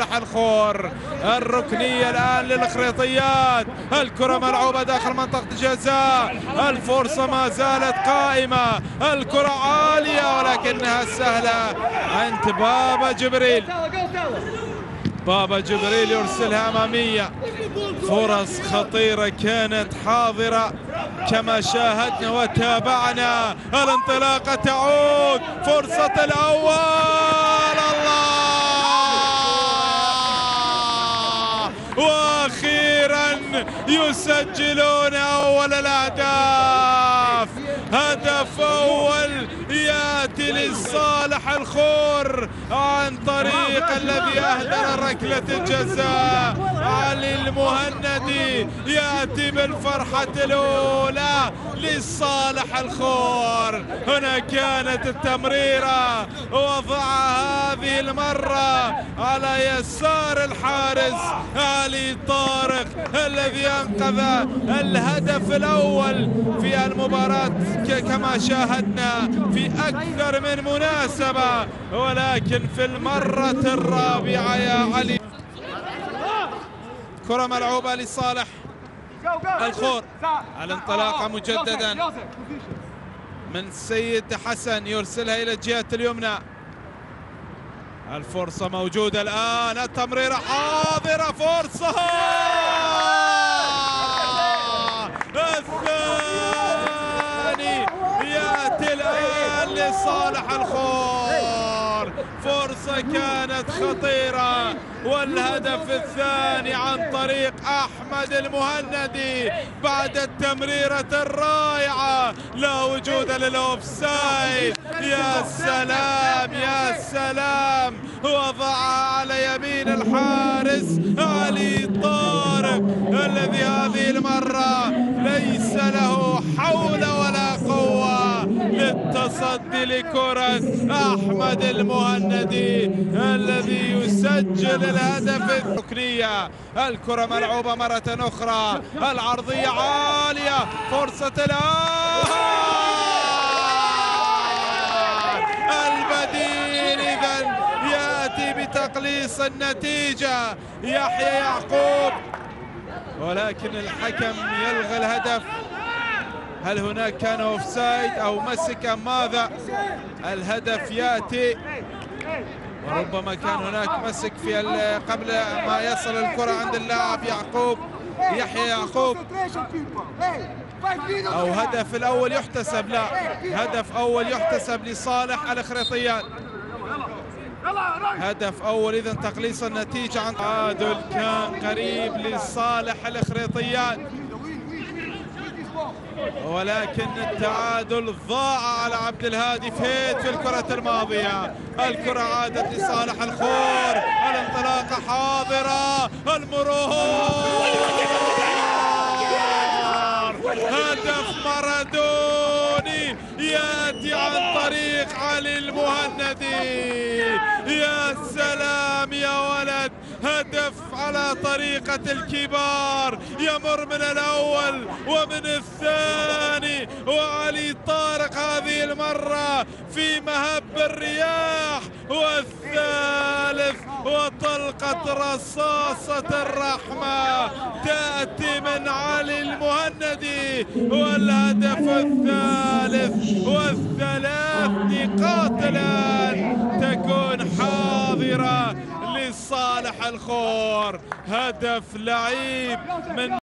لصالح الخور. الركنية الآن للخريطيات، الكرة ملعوبة داخل منطقة الجزاء، الفرصة ما زالت قائمة، الكرة عالية ولكنها سهلة عند بابا جبريل. بابا جبريل يرسلها أمامية. فرص خطيرة كانت حاضرة كما شاهدنا وتابعنا. الانطلاقة تعود، فرصة الأول، الله، وأخيرا يسجلون أول الأهداف. هدف أول يأتي لصالح الخور عن طريق الذي أهدر ركلة الجزاء علي المهندي. يأتي بالفرحة الأولى لصالح الخور. هنا كانت التمريرة، وضعها هذه المرة على يسار الحارس علي طارق الذي أنقذ الهدف الأول في المباراة كما شاهدنا في أكثر من مناسبة، ولكن في المرة الرابعة يا علي. كرة ملعوبة لصالح الخور. الانطلاقة مجددا من سيد حسن يرسلها إلى الجهة اليمنى. الفرصة موجودة الآن، التمريرة حاضرة، فرصة الثاني يأتي الآن لصالح الخور. فرصة كانت خطيرة، والهدف الثاني عن طريق أحمد المهندي بعد التمريرة الرائعة، لا وجود للأوفسايد. يا سلام يا سلام، وضعها على يمين الحارس علي طارق الذي هذه المرة ليس له حول ولا قوة للتصدي لكرة أحمد المهندي الذي يسجل الهدف الركنية. الكرة ملعوبة مرة أخرى، العرضية عالية، فرصة الآن، البديل إذن يأتي بتقليص النتيجة يحيى يعقوب، ولكن الحكم يلغي الهدف. هل هناك كان اوفسايد او مسك ام ماذا؟ الهدف ياتي، وربما كان هناك مسك في قبل ما يصل الكرة عند اللاعب يحيى يعقوب، او هدف الاول يحتسب، لا، هدف اول يحتسب لصالح الخريطيات. هدف اول اذا تقليص النتيجة عن تعادل كان قريب لصالح الخريطيات، ولكن التعادل ضاع على عبد الهادي فهيد في الكرة الماضية. الكرة عادت لصالح الخور، الانطلاقة حاضرة، المرور، هدف مارادوني يأتي عن طريق علي المهندي. يا سلام يا ولد، هدف على طريقة الكبار، يمر من الأول ومن الثاني، وعلي طارق هذه المرة في مهب الرياح، والثالث وطلقة رصاصة الرحمة تأتي من علي المهندي، والهدف الثالث، والثلاث نقاط الآن تكون حاضرة لصالح الخور. هدف لعيب من